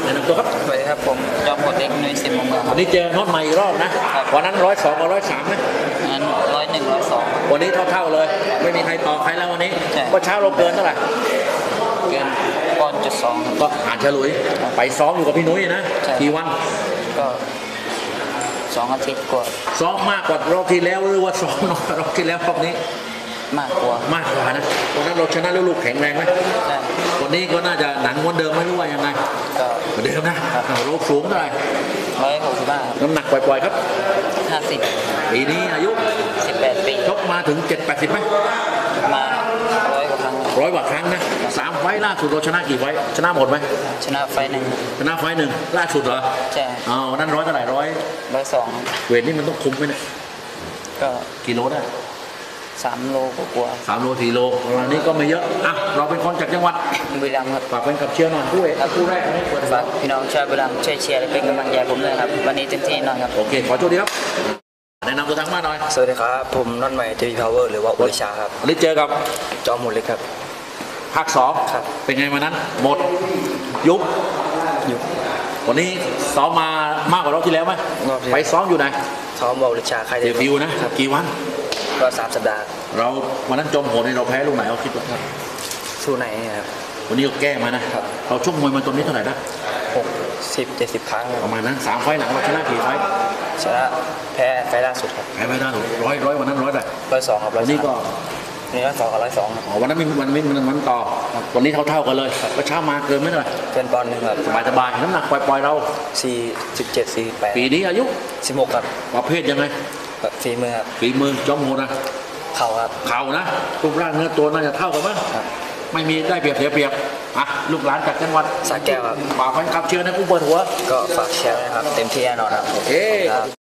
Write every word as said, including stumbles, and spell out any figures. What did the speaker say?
แนะนำตัวครับสวัสดีครับผมจอมพลเล็กนุ้ยสิบโมงครัวันนี้เจอน็อตใหม่อีกรอบนะวันนั้นร้อยสองกับร้อยสามนะงั้นร้อยหนึ่งร้อยสองวันนี้เท่าๆเลยไม่มีใครต่อใครแล้ววันนี้ก็เช้าเราเกินเท่าไหร่เกินปอนด์จุดสองก็อ่านเฉลุยไปซ้อมอยู่กับพี่นุ้ยนะกี่วันก็สองอาทิตย์กว่าซ้อมมากกว่ารอบที่แล้วหรือว่าซ้อมน้อยรอบที่แล้วรอบนี้มากกว่ามากกว่านะวันนั้นเราชนะลูกๆแข็งแรงไหมใช่วันนี้ก็น่าจะหนังม้วนเดิมไม่รู้ว่ายังไงก็เหมือนเดิมนะเราสูงเท่าไหร่ร้อยหกสิบห้าน้ำหนักปล่อยๆครับห้าสิบปีนี้อายุสิบแปดปีชกมาถึงเจ็ดแปดสิบไหมมาร้อยกว่าครั้งร้อยกว่าครั้งนะสามไฟล่าสุดเราชนะกี่ไฟชนะหมดไหมชนะไฟหนึ่งชนะไฟหนึ่งล่าสุดเหรอใช่อ๋อวันนั้นร้อยเท่าไหร่ร้อยร้อยสองเวทนี่มันต้องคุมไหมเนี่ยก็กิโลได้สามโลกว่าสามโลสี่โลวันนี้ก็ไม่เยอะอ่ะเราเป็นคนจากจังหวัดบุรีรัมย์ครับฝากเป็นกับเชียร์หน่อยคู่เอกคู่แรกให้ฝากพี่น้องชาวบุรีรัมย์ช่วยเชียร์และเป็นกำลังใจผมเลยครับวันนี้เต็มที่หน่อยครับโอเคขอโชคดีครับแนะนำตัวทางบ้านหน่อยสวัสดีครับผมน็อตใหม่ทีวีพาวเวอร์หรือว่าอุลิชาครับวันนี้เจอกับจอมหมดเลยครับภาคสองเป็นไงวันนั้นหมดยุบยุบวันนี้ซ้อมมามากกว่ารอบที่แล้วไหมไปซ้อมอยู่ไหนซ้อมบอลิชาใครเดบิวนะกี่วันก็สามสัปดาห์เราวันนั้นจมโหดในเราแพ้ลูกไหนเราคิดว่าสู้ไหนครับวันนี้ก็แก้มานะเราชกมวยมาตอนนี้เท่าไหร่นะหกสิบเจ็ดสิบครั้งประมาณนั้นสามไฟหลังเราชนะกี่ไฟชนะแพ้ไฟล่าสุดครับแพ้ไฟล่าสุดร้อยร้อยวันนั้นร้อยไหร่ร้อยสองครับวันนี้ก็นี่ร้อยสองกับร้อยสองอ๋อวันนั้นมีวันนี้มันมันต่อวันนี้เท่าเท่ากันเลยก็เช้ามาเกินไม่เท่าไหร่เกินปอนด์นึงครับสบายสบายน้ำหนักปล่อยๆเราสี่สิบเจ็ดสี่แปดปีนี้อายุสิบหกครับประเภทยังไงฝีมือครับฝีมือจอมโหดนะเข่าครับเข่านะรูปร่างเนื้อตัวน่าจะเท่ากันมั้งไม่มีได้เปรียบเสียเปรียบอ่ะลูกหลานจากจังหวัดสระแก้วครับฝากแฟนคลับเชียร์นะผู้เปิดหัวก็ฝากเชียร์นะครับเต็มที่แน่นอนครับโอเค